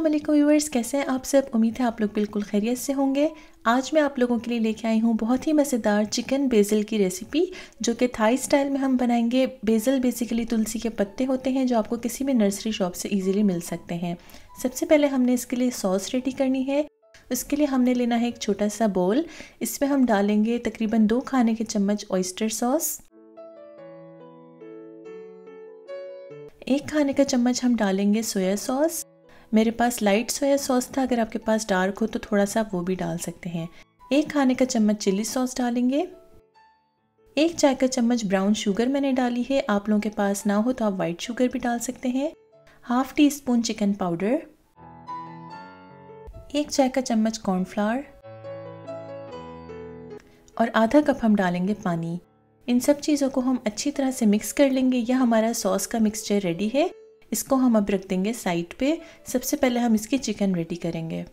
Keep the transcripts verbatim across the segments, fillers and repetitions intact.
अस्सलाम वालेकुम व्यूअर्स, कैसे हैं आप सब। उम्मीद है आप लोग बिल्कुल खैरियत से होंगे। आज मैं आप लोगों के लिए लेके आई हूँ बहुत ही मज़ेदार चिकन बेसिल की रेसिपी, जो कि थाई स्टाइल में हम बनाएंगे। बेसिल बेसिकली तुलसी के पत्ते होते हैं जो आपको किसी भी नर्सरी शॉप से इजीली मिल सकते हैं। सबसे पहले हमने इसके लिए सॉस रेडी करनी है। उसके लिए हमने लेना है एक छोटा सा बोल। इसमें हम डालेंगे तकरीबन दो खाने के चम्मच ऑयस्टर सॉस, एक खाने का चम्मच हम डालेंगे सोया सॉस। मेरे पास लाइट सोया सॉस था, अगर आपके पास डार्क हो तो थोड़ा सा वो भी डाल सकते हैं। एक खाने का चम्मच चिली सॉस डालेंगे। एक चाय का चम्मच ब्राउन शुगर मैंने डाली है, आप लोगों के पास ना हो तो आप वाइट शुगर भी डाल सकते हैं। Half teaspoon chicken powder, एक चाय का चम्मच कॉर्नफ्लावर और आधा कप हम डालेंगे पानी। इन सब चीज़ों को हम अच्छी तरह से मिक्स कर लेंगे। यह हमारा सॉस का मिक्सचर रेडी है। इसको हम अब रख देंगे साइड पे। सबसे पहले हम इसकी चिकन रेडी करेंगे।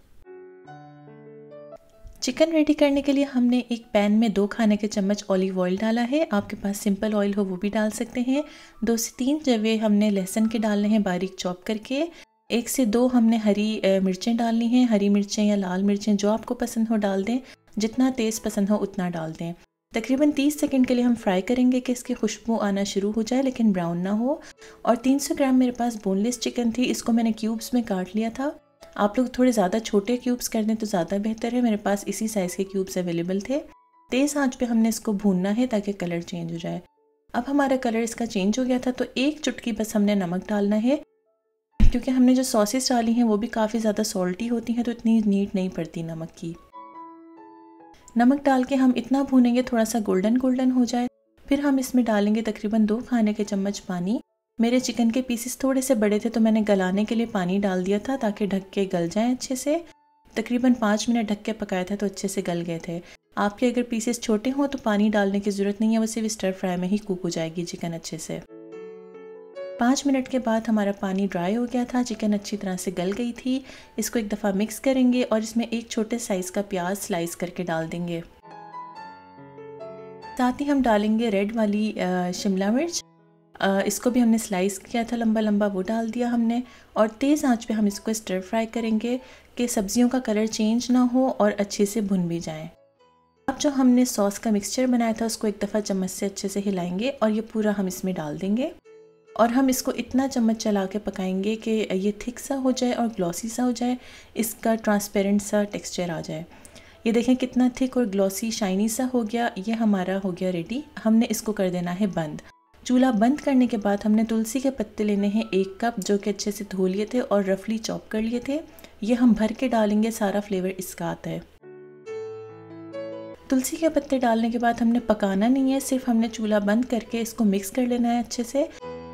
चिकन रेडी करने के लिए हमने एक पैन में दो खाने के चम्मच ऑलिव ऑयल डाला है। आपके पास सिंपल ऑयल हो वो भी डाल सकते हैं। दो से तीन जवे हमने लहसुन के डालने हैं बारीक चॉप करके। एक से दो हमने हरी मिर्चें डालनी हैं। हरी मिर्चें या लाल मिर्चें जो आपको पसंद हो डाल दें, जितना तेज़ पसंद हो उतना डाल दें। तकरीबन तीस सेकंड के लिए हम फ्राई करेंगे कि इसकी खुशबू आना शुरू हो जाए लेकिन ब्राउन ना हो। और तीन सौ ग्राम मेरे पास बोनलेस चिकन थी, इसको मैंने क्यूब्स में काट लिया था। आप लोग थोड़े ज़्यादा छोटे क्यूब्स कर दें तो ज़्यादा बेहतर है। मेरे पास इसी साइज़ के क्यूब्स अवेलेबल थे। तेज़ आंच पे हमने इसको भूनना है ताकि कलर चेंज हो जाए। अब हमारा कलर इसका चेंज हो गया था तो एक चुटकी बस हमने नमक डालना है, क्योंकि हमने जो सॉसेस डाली हैं वो भी काफ़ी ज़्यादा सॉल्टी होती हैं तो इतनी नीड नहीं पड़ती नमक की। नमक डाल के हम इतना भूनेंगे थोड़ा सा गोल्डन गोल्डन हो जाए। फिर हम इसमें डालेंगे तकरीबन दो खाने के चम्मच पानी। मेरे चिकन के पीसेस थोड़े से बड़े थे तो मैंने गलाने के लिए पानी डाल दिया था ताकि ढक के गल जाएं अच्छे से। तकरीबन पाँच मिनट ढक के पकाया था तो अच्छे से गल गए थे। आपके अगर पीसेस छोटे हों तो पानी डालने की ज़रूरत नहीं है, वो सिर्फ स्टर फ्राई में ही कुक हो जाएगी चिकन अच्छे से। पाँच मिनट के बाद हमारा पानी ड्राई हो गया था, चिकन अच्छी तरह से गल गई थी। इसको एक दफ़ा मिक्स करेंगे और इसमें एक छोटे साइज़ का प्याज स्लाइस करके डाल देंगे। साथ ही हम डालेंगे रेड वाली शिमला मिर्च, इसको भी हमने स्लाइस किया था लंबा लंबा, वो डाल दिया हमने। और तेज़ आंच पे हम इसको स्टर फ्राई करेंगे कि सब्जियों का कलर चेंज ना हो और अच्छे से भुन भी जाएँ। अब जो हमने सॉस का मिक्सचर बनाया था उसको एक दफ़ा चम्मच से अच्छे से हिलाएंगे और ये पूरा हम इसमें डाल देंगे। और हम इसको इतना चम्मच चला के पकाएंगे कि ये थिक सा हो जाए और ग्लॉसी सा हो जाए, इसका ट्रांसपेरेंट सा टेक्सचर आ जाए। ये देखें कितना थिक और ग्लॉसी शाइनी सा हो गया। ये हमारा हो गया रेडी। हमने इसको कर देना है बंद। चूल्हा बंद करने के बाद हमने तुलसी के पत्ते लेने हैं एक कप, जो कि अच्छे से धो लिए थे और रफली चॉप कर लिए थे। ये हम भर के डालेंगे, सारा फ्लेवर इसका आता है। तुलसी के पत्ते डालने के बाद हमने पकाना नहीं है, सिर्फ हमने चूल्हा बंद करके इसको मिक्स कर लेना है अच्छे से।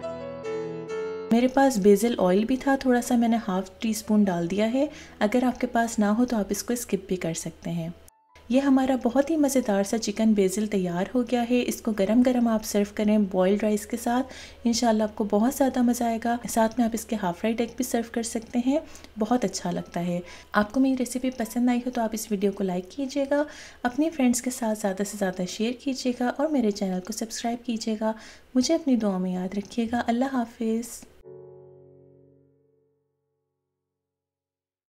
मेरे पास बेसिल ऑयल भी था, थोड़ा सा मैंने हाफ टी स्पून डाल दिया है। अगर आपके पास ना हो तो आप इसको स्किप भी कर सकते हैं। यह हमारा बहुत ही मज़ेदार सा चिकन बेसिल तैयार हो गया है। इसको गरम गरम आप सर्व करें बॉइल्ड राइस के साथ, इंशाल्लाह आपको बहुत ज़्यादा मज़ा आएगा। साथ में आप इसके हाफ फ्राइड एग भी सर्व कर सकते हैं, बहुत अच्छा लगता है। आपको मेरी रेसिपी पसंद आई हो तो आप इस वीडियो को लाइक कीजिएगा, अपने फ्रेंड्स के साथ ज़्यादा से ज़्यादा शेयर कीजिएगा और मेरे चैनल को सब्सक्राइब कीजिएगा। मुझे अपनी दुआ में याद रखिएगा। अल्लाह हाफिज़।